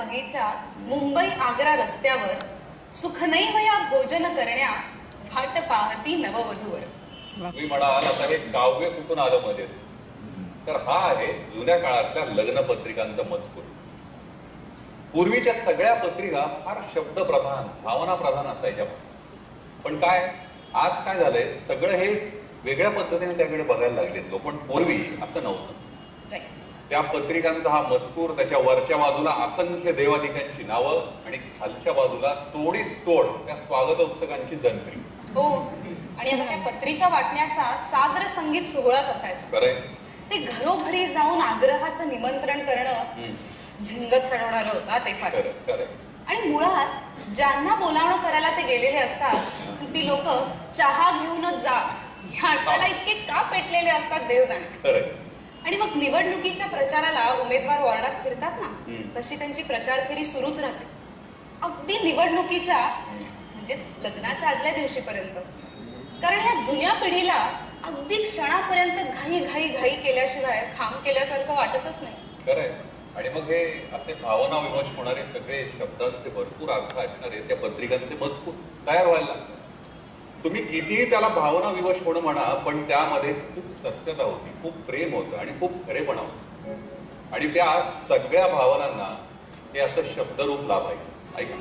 भागीच्या मुंबई आग्रा रस्त्यावर सुखनैव या भोजन करण्या वाट पाहती नववधूवर. तुम्ही म्हणाल आता हे काव्य कुठून आलं मध्ये, तर हा आहे जुन्या काळातल्या लग्न पत्रिकांचा मजकूर. पूर्वीच्या सगळ्या पत्रिका फार शब्दप्रधान भावना प्रधान असायच्या. पण काय आज काय झालंय, सगळं हे वेगळ्या पद्धतीने त्याकडे बघायला लागलेत लोक. पण पूर्वी असं नव्हतं. त्या पत्रिकांचा हा मजकूर, त्याच्या वरच्या बाजूला असंख्य देवादिकांची नावं आणि खालच्या बाजूला तोडीस तोड त्या स्वागत उत्सुकांची जंत्री. हो, आणि आता त्या पत्रिका वाटण्याचा सादर संगीत सोहळाच असायचा. खरंय, ते घरोघरी जाऊन आग्रहाचं निमंत्रण करणं झिंगत चढवणारं होता ते फार. आणि मुळात ज्यांना बोलावणं करायला ते गेलेले असतात ती लोक चहा घेऊनच जा ह्या अर्थाला इतके का पेटलेले असतात देव जाणे. आणि मग निवडणुकीच्या प्रचाराला उमेदवार वॉर्डात फिरतात ना, तशी त्यांची प्रचार फेरी सुरूच राहते अगदी निवडणुकीच्या म्हणजेच लग्नाच्या आदल्या दिवशीपर्यंत. कारण या जुन्या पिढीला अगदी क्षणापर्यंत घाई घाई घाई केल्याशिवाय खांब केल्यासारखं वाटतच नाही. खरंय. आणि मग हे असे भावना विमर्श होणारे सगळे शब्दांचे भरपूर अर्थ असणारे त्या पत्रिकांचे मजकूर तयार व्हायला लागले. तुम्ही कितीही त्याला भावना विवश होणं म्हणा, पण त्यामध्ये खूप सत्यता होती, खूप प्रेम होतं आणि खूप खरेपणा होता. आणि त्या सगळ्या भावनांना हे असं शब्दरूप लाभायचं. ऐका.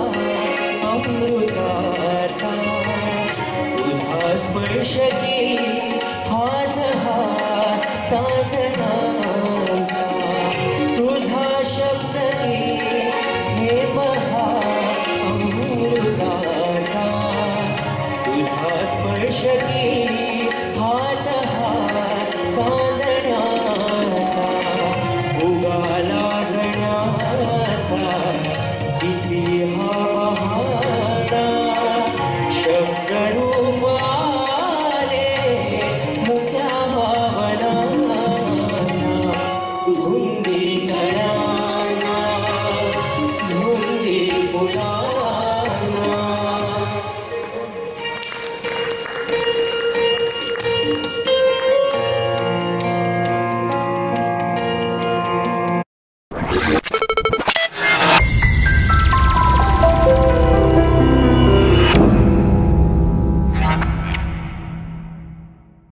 तुझा स्पर्श